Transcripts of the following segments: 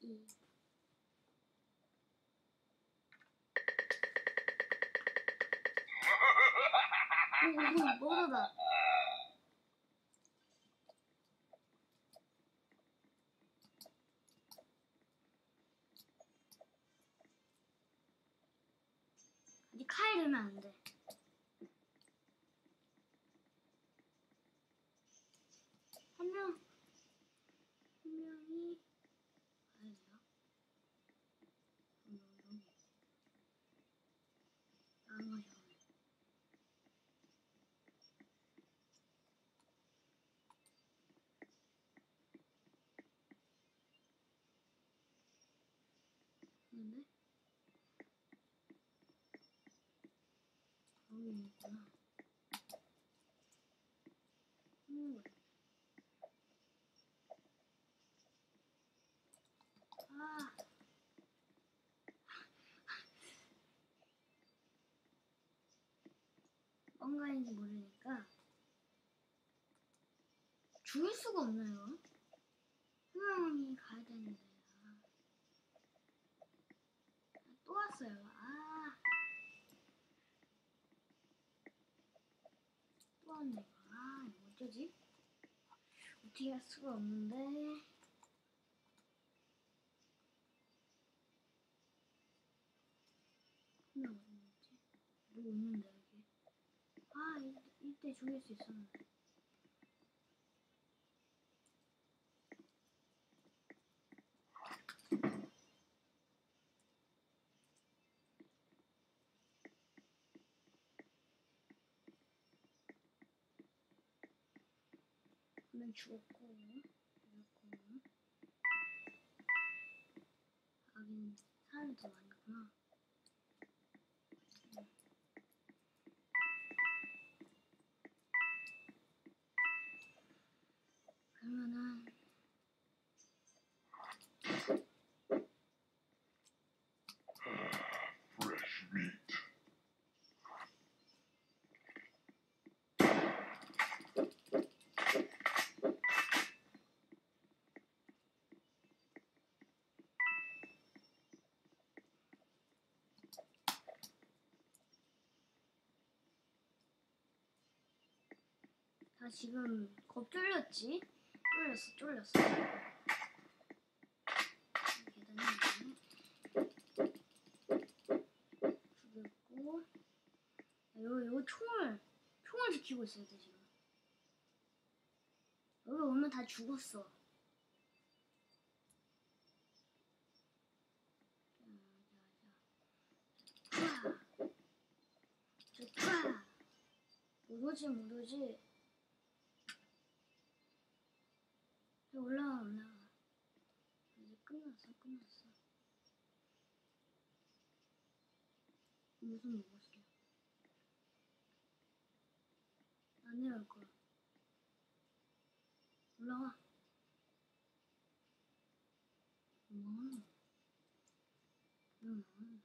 오, 뭐다. 아직 칼 들면 안 돼. 한 명이 가야 돼요. 여기 안 가죠. 근데 여기 있구나. 아. 뭔가인지 모르니까 죽일 수가 없나요? 분명히 가야 되는데. 또 왔어요. 또 왔네. 이거 어쩌지? 어떻게 할 수가 없는데. 한 명 어디 있지? 누구 있는데 여기. 이때 죽일 수 있었는데. 한 명 죽었고. 하긴 사람이 더 많구나. 그러면은 나 지금 겁 쫄렸지? 쫄렸어. 죽였고. 요 총을 지키고 있어야 돼 지금. 여기 오면 다 죽었어. 못 오지. 올라가. 이제 끝났어. 무슨 먹었어? 안 내려올 거야. 올라가. 뭐하는 거지?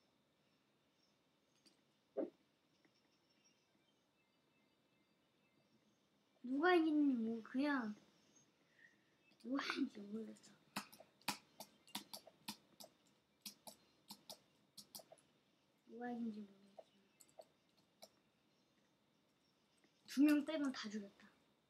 누가 이기는지 그냥 누가 이기는지 모르겠어. 누가 이긴지 모르겠지만 2명 빼면 다 죽였다.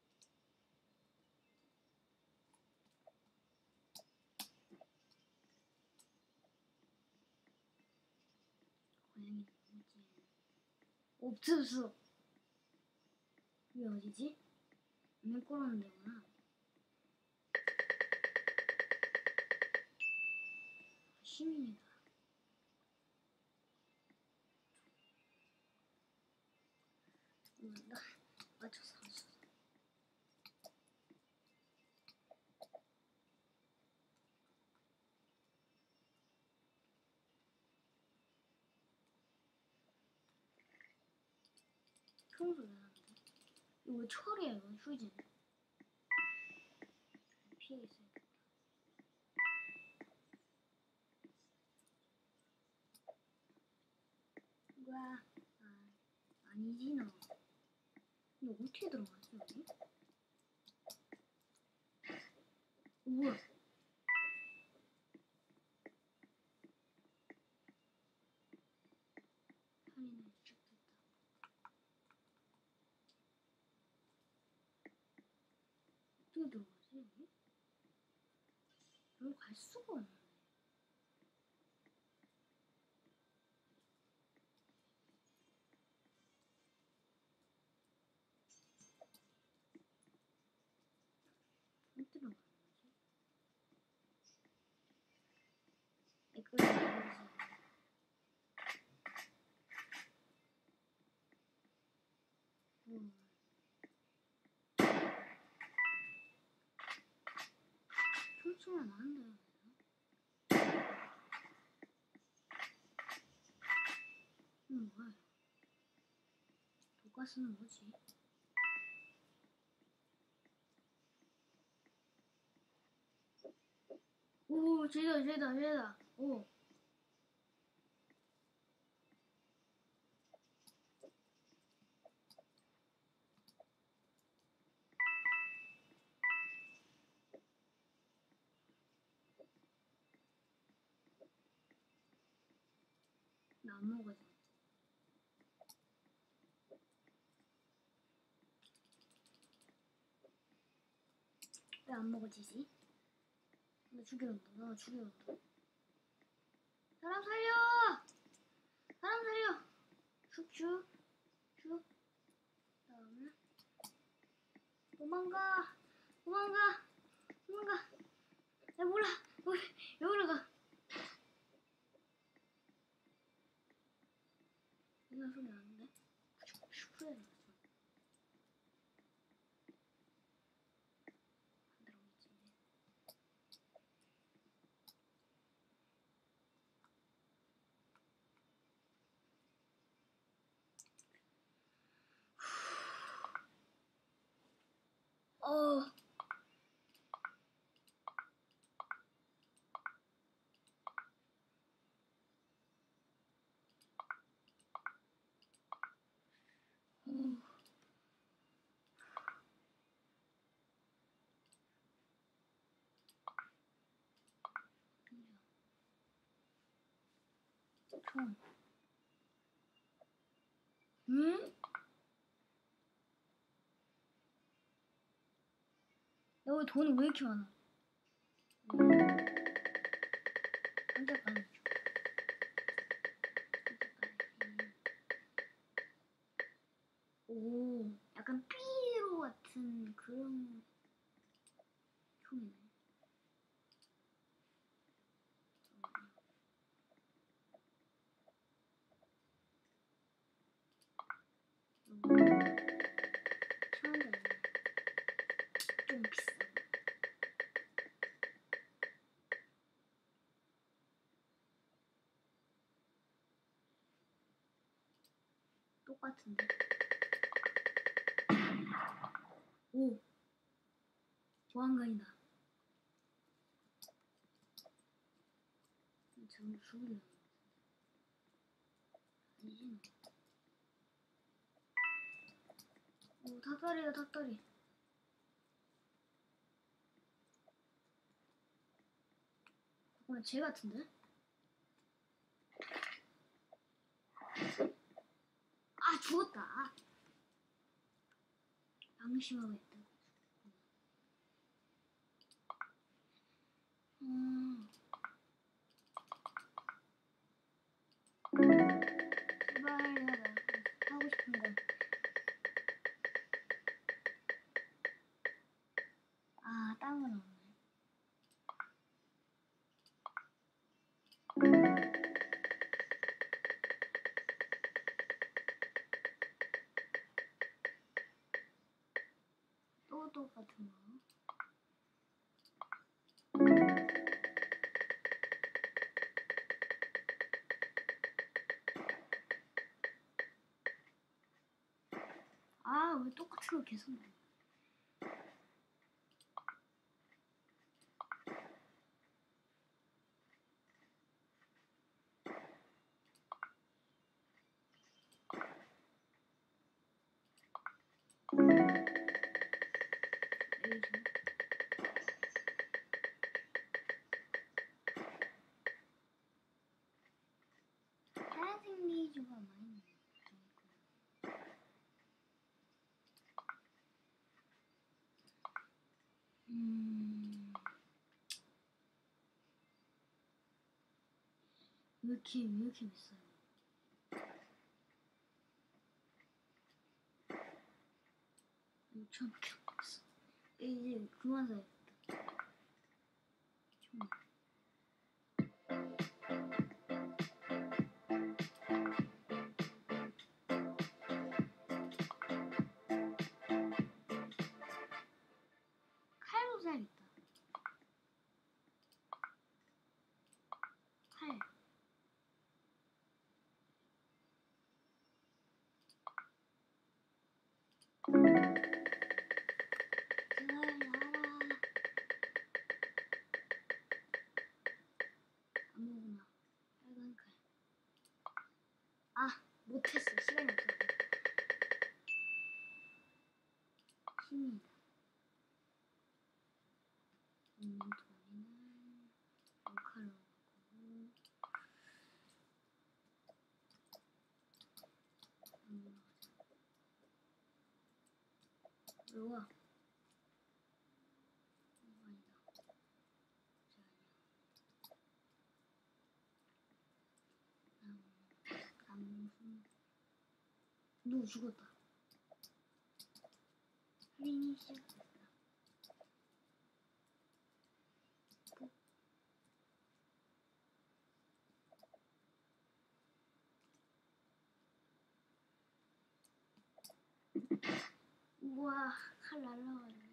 고양이 누구지? 옵트스. 이게 어디지? 눈 꼬르는 데구나. 시민이다. 나 맞춰서 갔어. 청소 왜 하는데? 이거 왜 철이야 이거 휴지는? 피해 있어야 돼. 뭐야? 아니지 너. 너 어떻게 들어갔어 여기? 뭐야? 어떻게 들어가지 여기? 여기 갈 수가 없네. 못 들어가는 거지? 이걸 해야지. 총소리가 나는데요. 뭐야? 독가스는 뭐지? 오, 쟤다. 오. 나 안 먹어서. 왜 안 먹어지지? 나 죽여온다. 사람 살려! 슉슉. 다음에 도망가. 야 몰라. 왜 올라가? 이런 소리 나는데? 슉슉 해야 돼. 어. 총. 응? 나 왜 돈이 왜 이렇게 많아? 혼자 가는 중. 오, 약간 삐로 같은 그런 총이네. 좀 비싸. 똑같은데. 오, 보안관이다. 저를 죽이려고. 아니지. 오, 닭다리다. 잠깐만, 쟤 같은데? 아, 죽었다. 방심하고 있다. 제발 내가 하고 싶은 건. 아, 딴 건 없네. 또 똑같은 거. 아, 왜 똑같은 거 계속 나와? 레이저. 파란색 레이저가 많이 나와. 왜 이렇게 비싸요? 처음 겪었어. 이제 그만 사야겠다. 정말. 칼로 사야겠다. 칼. 제발 나와라. 아무거나. 빨간 칼. 아, 못했어. 시간이 없어. 힘이다. 돈이는 칼로 바꾸고. 올라가자. 누구 죽었다. 할인이 시작됐다. 우와, 칼 날라가네.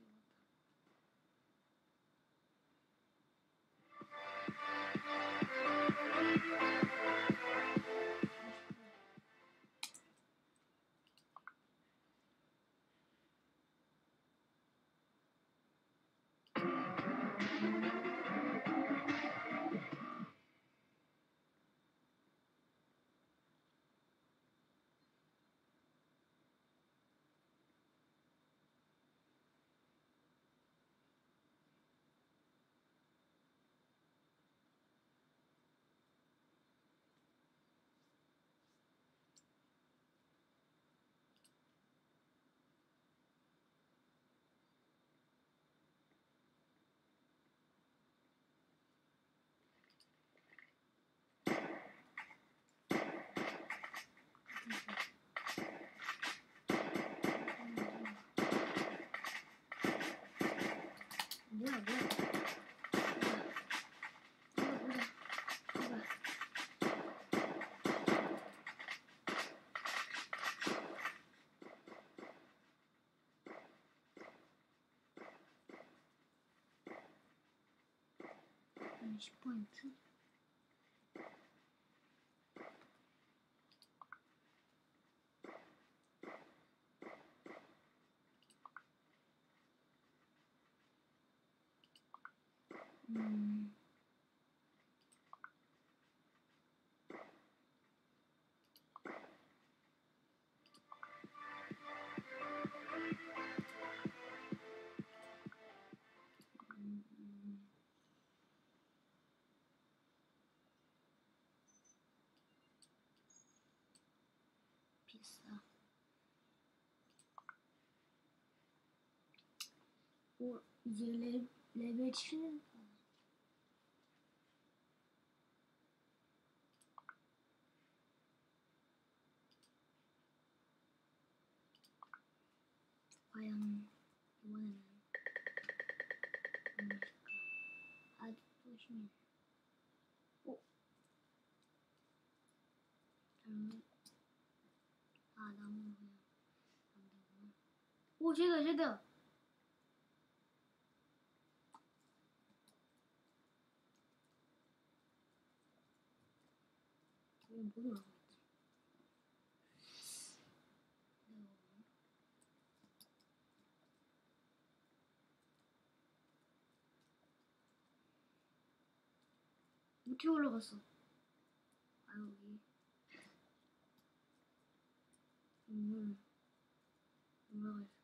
뭐야. 보자. 10포인트? 비싸. 오, 이제 레벨 7. 과연 이번에는 무엇일까? 아직도 힘이. 오, 잘못. 아, 나무는 그냥 안 되구나. 오, 제다. 이거 못 올라가 있지. 어떻게 올라갔어? 아, 여기. 올라가 있어.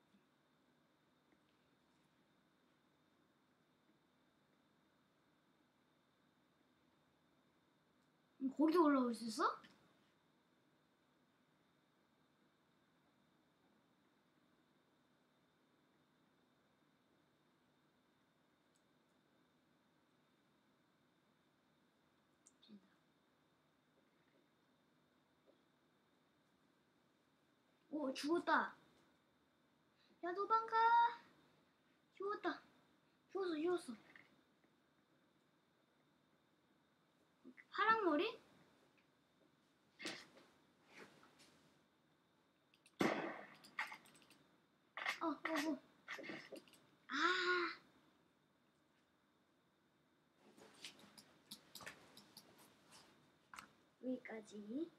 거기 올라올 수 있어? 진짜. 죽었다. 야, 도망가. 죽었다. 죽었어. 파랑머리? 아. 여기까지.